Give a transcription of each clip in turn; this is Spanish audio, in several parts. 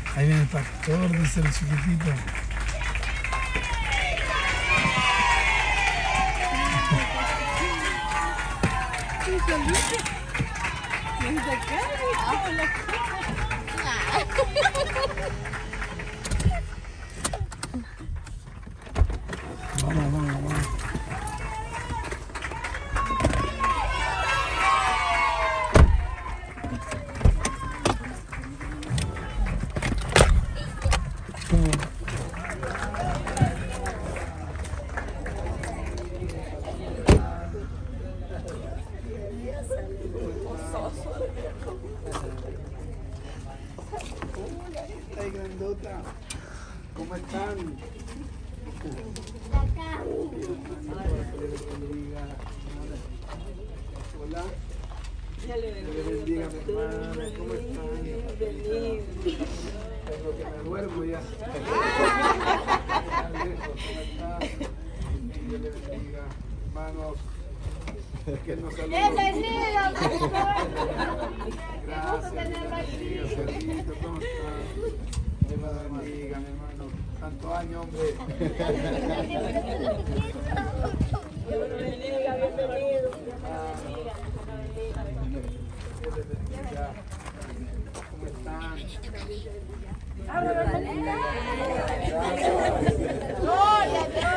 Ahí viene el pastor, dice el chiquitito. Vamos, vamos, vamos. Ay, grandota. ¿Cómo están? Hola. Dios le bendiga, mi hermana. ¿Cómo están? Tengo que me duermo ya. ¿Cómo están? Dios le bendiga, hermanos. Que nos saluden. Bienvenido, Gracias. Sergito, ¿cómo están? Dios me bendiga, mi hermano. Tantos años, hombre. Dios le bendiga, bienvenido. Dios les bendiga. ¿Cómo están? Gloria a Dios.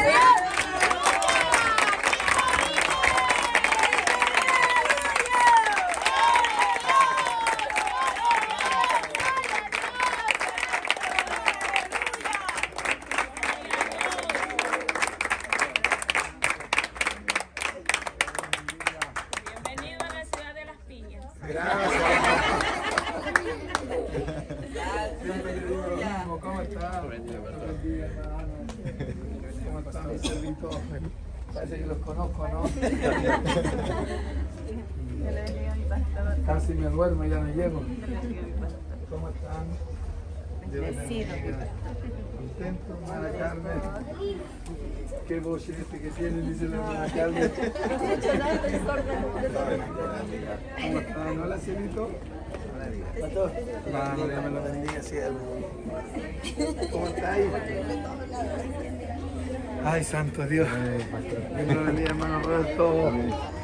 'Bendiga, hermano. ¿Cómo están mis servitos? Parece que los conozco, ¿no? Casi me duermo y ya no llego. ¿Cómo están? Dios les bendiga. ¿Contento, hermana Carmen? Qué voz este que tiene, dice la hermana Carmen. ¿Cómo están? Hola, cielito. Hermano, Dios me lo bendiga, cielo. ¿Cómo estáis? Ay, santo Dios. Dios me lo bendiga, hermano Roberto.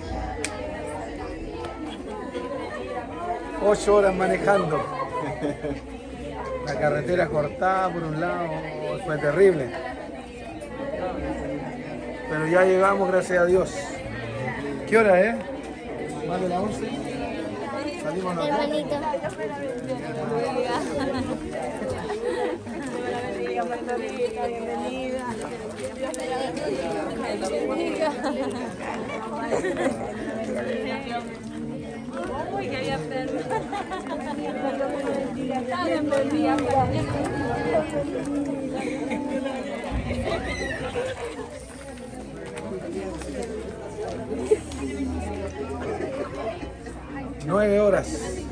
8 horas manejando. La carretera cortada por un lado, fue terrible. Pero ya llegamos, gracias a Dios. ¿Qué hora es? ¿Más de las 11? Salimos los dos. Bienvenida. Uy, que había perro. Bienvenida. 9 horas.